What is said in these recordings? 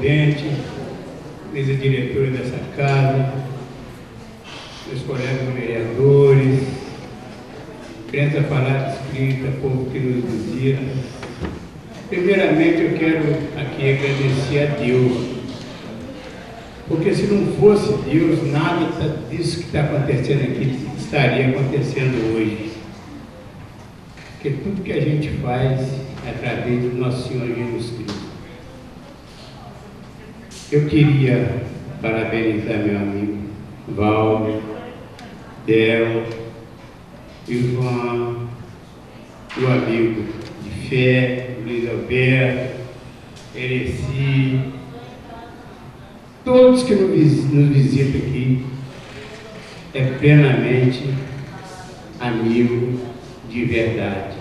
presidente, mesa diretora dessa casa, meus colegas vereadores, imprensa falada escrita, povo que nos visita. Primeiramente eu quero aqui agradecer a Deus, porque se não fosse Deus, nada disso que está acontecendo aqui estaria acontecendo hoje. Porque tudo que a gente faz é através do nosso Senhor Jesus Cristo. Eu queria parabenizar meu amigo Valdo, Del, Ivan, meu amigo de fé, Luiz Alberto, Ereci, todos que nos visitam aqui, é plenamente amigo de verdade.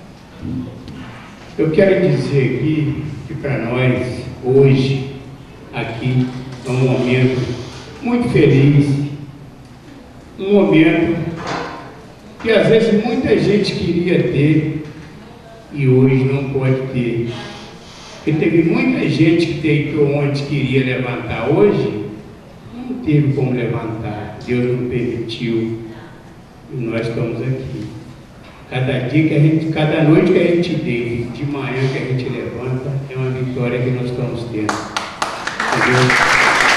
Eu quero dizer aqui que para nós, hoje, aqui, é um momento muito feliz, um momento que às vezes muita gente queria ter e hoje não pode ter. Porque teve muita gente que deitou onde queria levantar hoje, não teve como levantar, Deus não permitiu e nós estamos aqui. Cada dia que a gente, cada noite que a gente deita, de manhã que a gente levanta, é uma vitória que nós estamos tendo. Entendeu?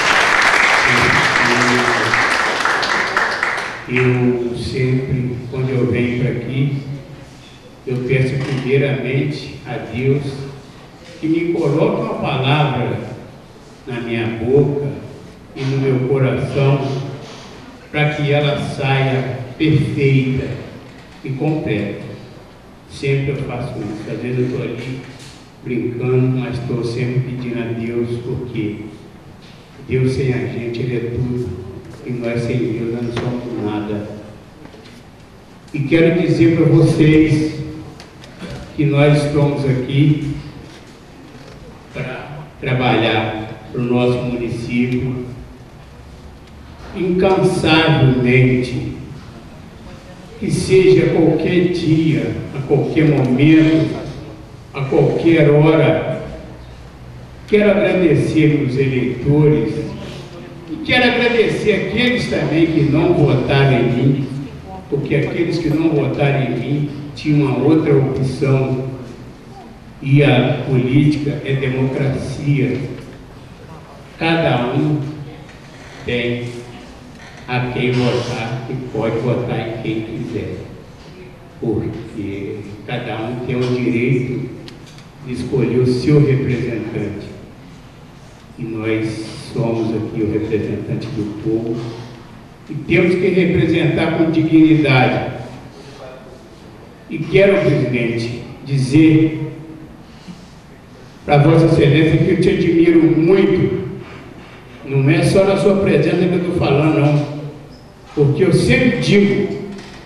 Eu sempre, quando eu venho para aqui, eu peço primeiramente a Deus que me coloque uma palavra na minha boca e no meu coração, para que ela saia perfeita e completa. Sempre eu faço isso. Às vezes eu estou ali brincando, mas estou sempre pedindo a Deus, porque Deus sem a gente, Ele é tudo, e nós sem Deus nós não somos nada. E quero dizer para vocês que nós estamos aqui para trabalhar para o nosso município incansavelmente, que seja a qualquer dia, a qualquer momento, a qualquer hora. Quero agradecer os eleitores e quero agradecer aqueles também que não votaram em mim, porque aqueles que não votaram em mim tinham uma outra opção, e a política é democracia. Cada um tem a quem votar e pode votar em quem quiser, porque cada um tem o direito de escolher o seu representante. E nós somos aqui o representante do povo e temos que representar com dignidade. E quero, presidente, dizer para Vossa Excelência que eu te admiro muito. Não é só na sua presença que eu estou falando, não. Porque eu sempre digo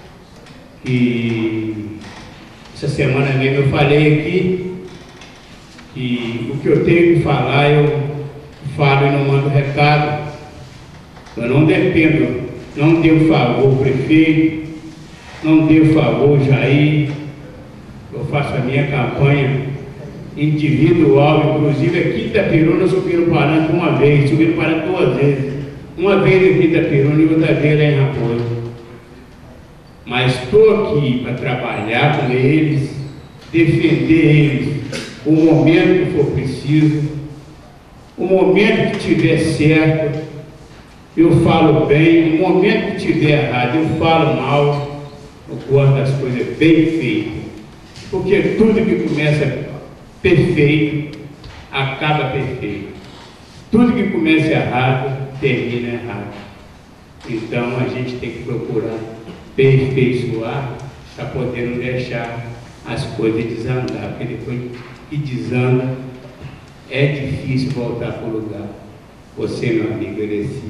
que essa semana mesmo eu falei aqui que o que eu tenho que falar eu falo e não mando recado. Eu não dependo, não devo favor ao prefeito, não devo favor ao Jair. Eu faço a minha campanha individual, inclusive aqui em Itaperuna subiram parando uma vez, subiram parando duas vezes. Uma vez aqui em Itaperuna e outra vez lá em Raposo. Mas estou aqui para trabalhar com eles, defender eles o momento que for preciso, o momento que tiver certo, eu falo bem, o momento que tiver errado, eu falo mal. Eu gosto das coisas bem feitas, porque tudo que começa perfeito, acaba perfeito. Tudo que começa errado, termina errado. Então a gente tem que procurar aperfeiçoar para poder não deixar as coisas desandar, porque depois que desanda, é difícil voltar para o lugar. Você, meu amigo Ereci,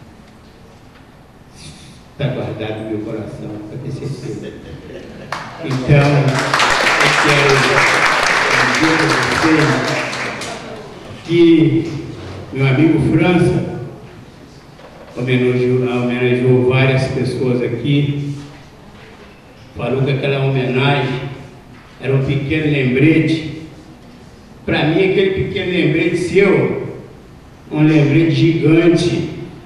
está guardado no meu coração, para ter certeza. Então, eu quero dizer para vocês que meu amigo França homenageou várias pessoas aqui, falou que aquela homenagem era um pequeno lembrete. Para mim, aquele pequeno lembrete seu um lembrete gigante,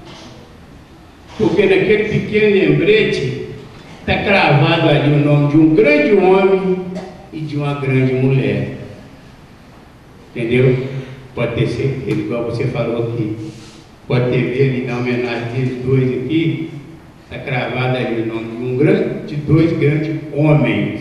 porque naquele pequeno lembrete está cravado ali o nome de um grande homem e de uma grande mulher. Entendeu? Pode ter certeza, igual você falou aqui. Pode ter ver ali na homenagem deles dois aqui, está cravado ali o nome de dois grandes homens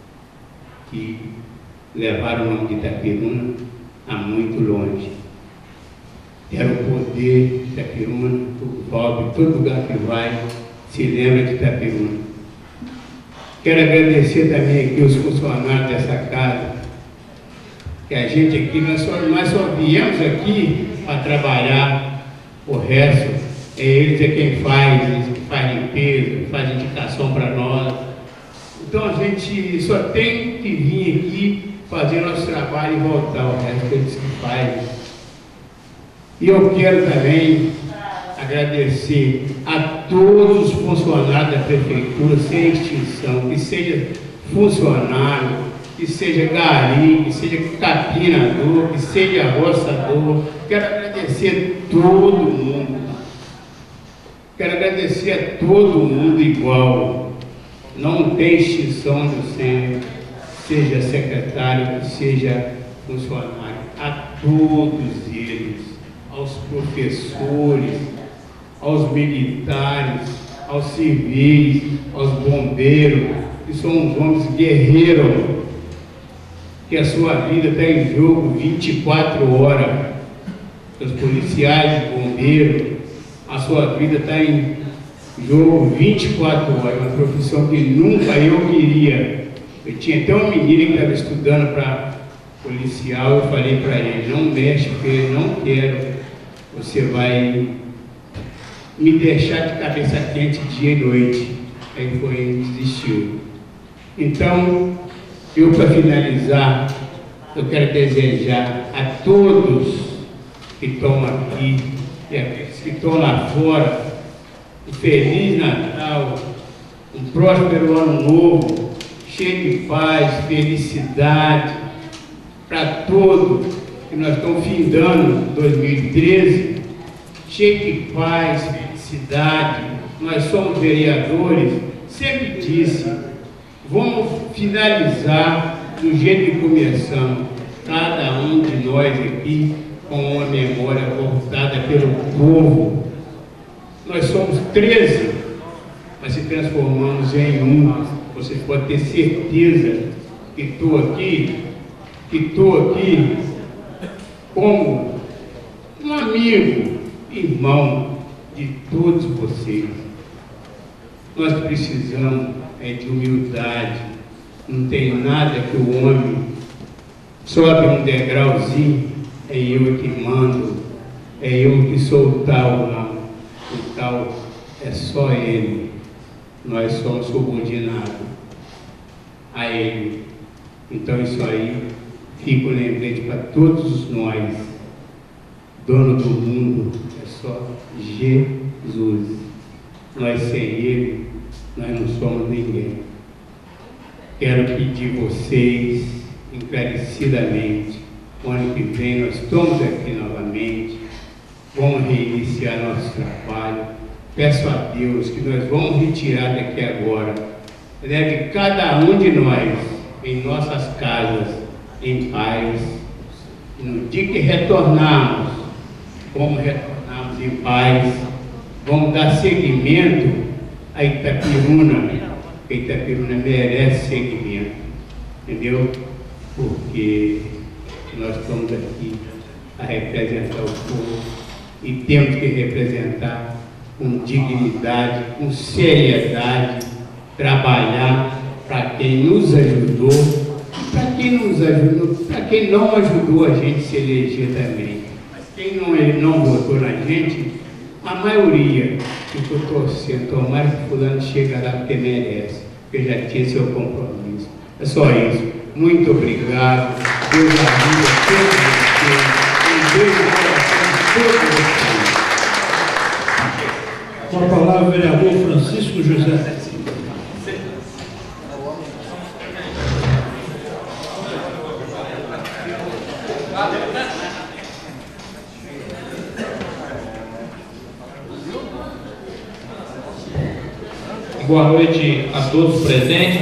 que levaram o nome de Itaperuna a muito longe. Era o poder de Itaperuna, o pobre, todo lugar que vai se lembra de Itaperuna. Quero agradecer também aqui os funcionários dessa casa, que a gente aqui, nós só viemos aqui para trabalhar, o resto eles é quem faz, eles que faz limpeza, faz indicação para nós. Então a gente só tem que vir aqui fazer nosso trabalho e voltar, o resto eles que fazem. E eu quero também agradecer a todos os funcionários da prefeitura, sem extinção, que seja funcionário, que seja gari, que seja capinador, que seja roçador. Quero agradecer a todo mundo. Quero agradecer a todo mundo igual. Não tem extinção do centro, seja secretário, que seja funcionário. A todos eles, aos professores, aos militares, aos civis, aos bombeiros, que são os homens guerreiros, que a sua vida está em jogo 24 horas. Os policiais, bombeiros, a sua vida está em jogo 24 horas. É uma profissão que nunca eu queria. Eu tinha até um menino que estava estudando para policial, eu falei para ele, não mexe, porque eu não quero, você vai me deixar de cabeça quente dia e noite. Aí foi, ele desistiu. Então, eu, para finalizar, eu quero desejar a todos que estão aqui e aqueles que estão lá fora um Feliz Natal, um próspero Ano Novo, cheio de paz, felicidade para todos, que nós estamos findando 2013, cheio de paz, felicidade. Nós somos vereadores, sempre disse, vamos finalizar do jeito que começamos, cada um de nós aqui com uma memória voltada pelo povo. Nós somos 13, mas se transformamos em um. Você pode ter certeza que estou aqui como um amigo, irmão de todos vocês. Nós precisamos de humildade. Não tem nada que o homem sobe um degrauzinho, é eu que mando, é eu que sou o tal, não. O tal é só ele. Nós somos subordinados a ele. Então isso aí fica um lembrete para todos nós. Dono do mundo é só Jesus. Nós sem ele, nós não somos ninguém. Quero pedir vocês, encarecidamente, o ano que vem nós estamos aqui novamente, vamos reiniciar nosso trabalho. Peço a Deus que nós vamos retirar daqui agora, leve cada um de nós em nossas casas, em paz. E no dia que retornarmos, como retornarmos em paz, vamos dar seguimento a Itaperuna. Itaperuna merece seguimento, entendeu? Porque nós estamos aqui a representar o povo e temos que representar com dignidade, com seriedade, trabalhar para quem nos ajudou, para quem não ajudou a gente se eleger também. Mas quem não votou na gente, a maioria ficou torcendo, tomara que fulano chegue lá porque merece, porque já tinha seu compromisso. É só isso. Muito obrigado. Deus ajuda todos vocês. Um beijo no coração de todos vocês. Com a palavra o vereador Francisco José. boa noite a todos presentes.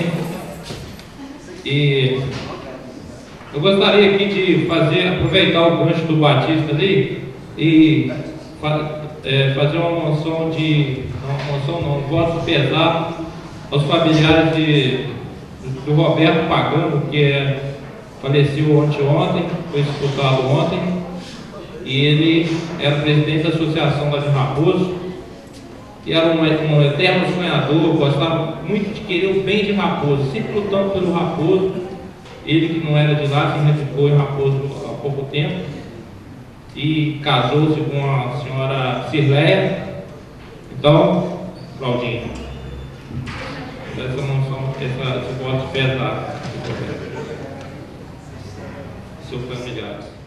E eu gostaria aqui de aproveitar o gancho do Batista ali e fazer uma moção um voto pesado aos familiares do Roberto Pagano, que faleceu ontem, foi disputado ontem, e ele era presidente da associação lá de Raposo, e era um eterno sonhador, gostava muito de querer o bem de Raposo, sempre lutando pelo Raposo. Ele que não era de lá, se radicou em Raposo há pouco tempo, e casou-se com a senhora Cirleia. Então, Claudinho, essa moção, esse voto pesado, seus familiares.